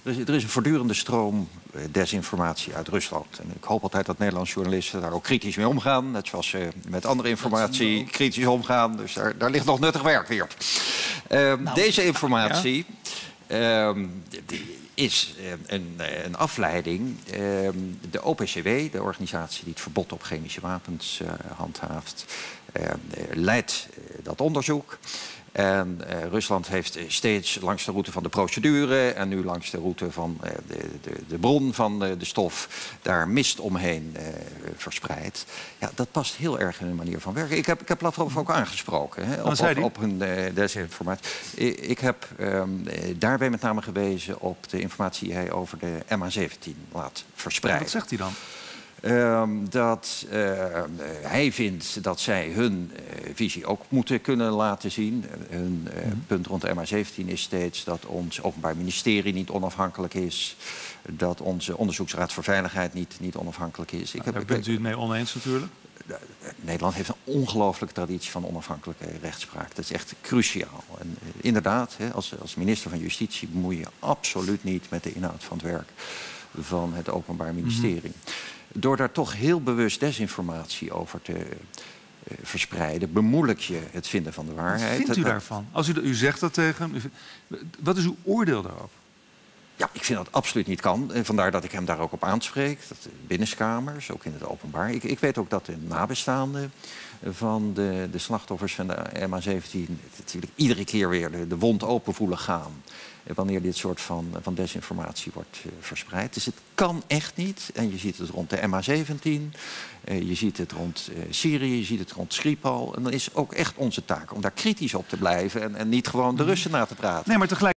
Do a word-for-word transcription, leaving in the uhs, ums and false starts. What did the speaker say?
Er is, er is een voortdurende stroom desinformatie uit Rusland. En ik hoop altijd dat Nederlandse journalisten daar ook kritisch mee omgaan. Net zoals ze met andere informatie kritisch omgaan. Dus daar, daar ligt nog nuttig werk weer. Uh, nou, deze informatie ja. uh, is uh, een, een afleiding. Uh, de O P C W, de organisatie die het verbod op chemische wapens uh, handhaaft, uh, leidt uh, dat onderzoek. En uh, Rusland heeft steeds langs de route van de procedure en nu langs de route van uh, de, de, de bron van de, de stof daar mist omheen uh, verspreid. Ja, dat past heel erg in hun manier van werken. Ik heb, ik heb Lavrov ook aangesproken hè, op, op, op hun uh, desinformatie. Ik, ik heb um, daarbij met name gewezen op de informatie die hij over de M H zeventien laat verspreiden. Wat zegt hij dan? Um, dat uh, hij vindt dat zij hun uh, visie ook moeten kunnen laten zien. Hun uh, mm-hmm. punt rond de M H zeventien is steeds dat ons Openbaar Ministerie niet onafhankelijk is. Dat onze Onderzoeksraad voor Veiligheid niet, niet onafhankelijk is. Nou, ik heb, daar bent u het mee oneens natuurlijk? Nederland heeft een ongelooflijke traditie van onafhankelijke rechtspraak. Dat is echt cruciaal. En uh, inderdaad, hè, als, als minister van Justitie bemoei je absoluut niet met de inhoud van het werk van het Openbaar Ministerie. Mm-hmm. Door daar toch heel bewust desinformatie over te uh, verspreiden, bemoeilijk je het vinden van de waarheid. Wat vindt u daarvan? Als u, u zegt dat tegen hem, wat is uw oordeel daarover? Ja, ik vind dat het absoluut niet kan. En vandaar dat ik hem daar ook op aanspreek. Dat de binnenskamers, ook in het openbaar. Ik, ik weet ook dat de nabestaanden van de, de slachtoffers van de M H zeventien natuurlijk iedere keer weer de, de wond open voelen gaan wanneer dit soort van, van desinformatie wordt uh, verspreid. Dus het kan echt niet. En je ziet het rond de M H zeventien, uh, je ziet het rond uh, Syrië, je ziet het rond Skripal. En dan is ook echt onze taak om daar kritisch op te blijven en, en niet gewoon de Russen na te praten. Nee, maar tegelijk